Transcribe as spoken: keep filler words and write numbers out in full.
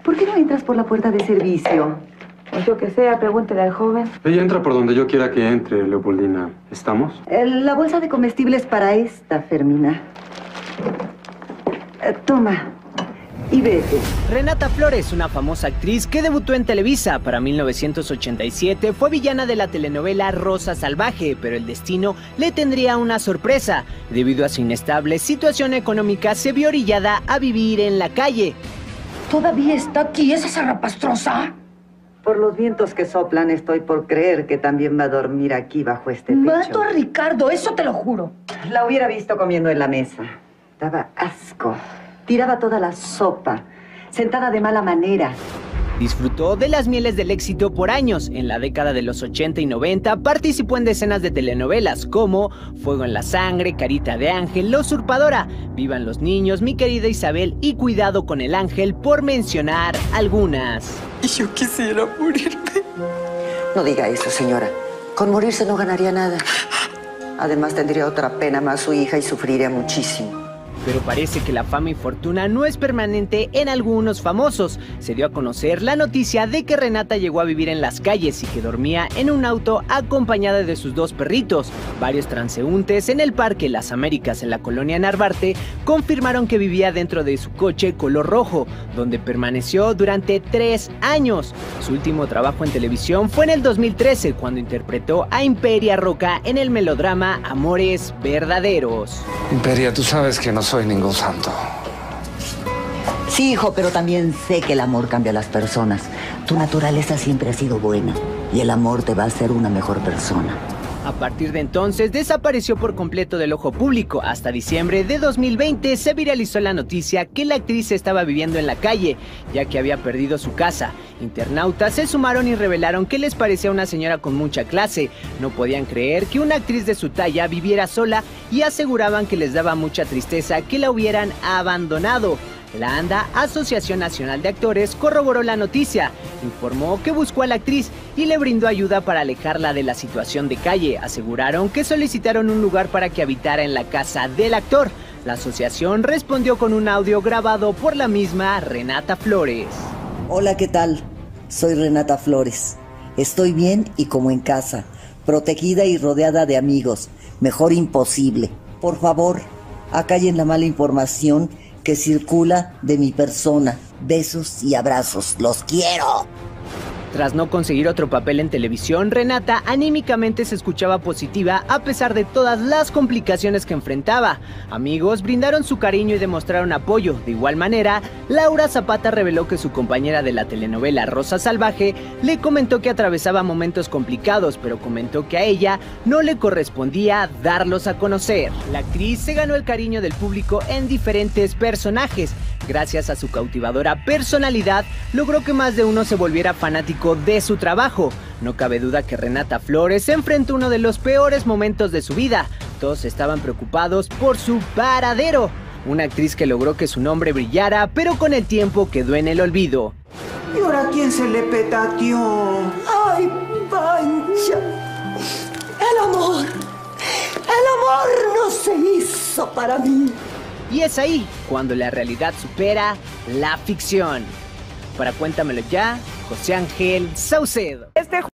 ¿Por qué no entras por la puerta de servicio? Pues yo que sea, pregúntele al joven. Ella entra por donde yo quiera que entre, Leopoldina. ¿Estamos? Eh, la bolsa de comestibles para esta, Fermina. Eh, toma. Y vete. Renata Flores, una famosa actriz que debutó en Televisa para mil novecientos ochenta y siete, fue villana de la telenovela Rosa Salvaje, pero el destino le tendría una sorpresa. Debido a su inestable situación económica, se vio orillada a vivir en la calle. ¿Todavía está aquí esa zarrapastrosa? Por los vientos que soplan, estoy por creer que también va a dormir aquí bajo este techo. Mato a Ricardo, eso te lo juro. La hubiera visto comiendo en la mesa. Daba asco. Tiraba toda la sopa, sentada de mala manera. Disfrutó de las mieles del éxito por años. En la década de los ochenta y noventa participó en decenas de telenovelas como Fuego en la Sangre, Carita de Ángel, La Usurpadora, Vivan los Niños, Mi Querida Isabel y Cuidado con el Ángel, por mencionar algunas. Y yo quisiera morirme. No diga eso, señora. Con morirse no ganaría nada. Además, tendría otra pena más su hija y sufriría muchísimo. Pero parece que la fama y fortuna no es permanente en algunos famosos. Se dio a conocer la noticia de que Renata llegó a vivir en las calles y que dormía en un auto acompañada de sus dos perritos. Varios transeúntes en el Parque Las Américas en la colonia Narvarte confirmaron que vivía dentro de su coche color rojo, donde permaneció durante tres años. Su último trabajo en televisión fue en el dos mil trece, cuando interpretó a Imperia Roca en el melodrama Amores Verdaderos. Imperia, tú sabes que no soy ningún santo. Sí, hijo, pero también sé que el amor cambia a las personas. Tu naturaleza siempre ha sido buena y el amor te va a hacer una mejor persona. A partir de entonces desapareció por completo del ojo público. Hasta diciembre de dos mil veinte se viralizó la noticia que la actriz estaba viviendo en la calle, ya que había perdido su casa. Internautas se sumaron y revelaron que les parecía una señora con mucha clase. No podían creer que una actriz de su talla viviera sola y aseguraban que les daba mucha tristeza que la hubieran abandonado. La ANDA, Asociación Nacional de Actores, corroboró la noticia, informó que buscó a la actriz y le brindó ayuda para alejarla de la situación de calle. Aseguraron que solicitaron un lugar para que habitara en la casa del actor. La asociación respondió con un audio grabado por la misma Renata Flores. Hola, ¿qué tal? Soy Renata Flores. Estoy bien y como en casa, protegida y rodeada de amigos. Mejor imposible. Por favor, acallen la mala información que circula de mi persona. Besos y abrazos. ¡Los quiero! Tras no conseguir otro papel en televisión, Renata anímicamente se escuchaba positiva a pesar de todas las complicaciones que enfrentaba. Amigos brindaron su cariño y demostraron apoyo. De igual manera, Laura Zapata reveló que su compañera de la telenovela Rosa Salvaje le comentó que atravesaba momentos complicados, pero comentó que a ella no le correspondía darlos a conocer. La actriz se ganó el cariño del público en diferentes personajes. Gracias a su cautivadora personalidad, logró que más de uno se volviera fanático de su trabajo. No cabe duda que Renata Flores enfrentó uno de los peores momentos de su vida. Todos estaban preocupados por su paradero. Una actriz que logró que su nombre brillara, pero con el tiempo quedó en el olvido. ¿Y ahora quién se le petateó? ¡Ay, Pancha! El amor, el amor no se hizo para mí. Y es ahí cuando la realidad supera la ficción. Para Cuéntamelo Ya, José Ángel Saucedo. Este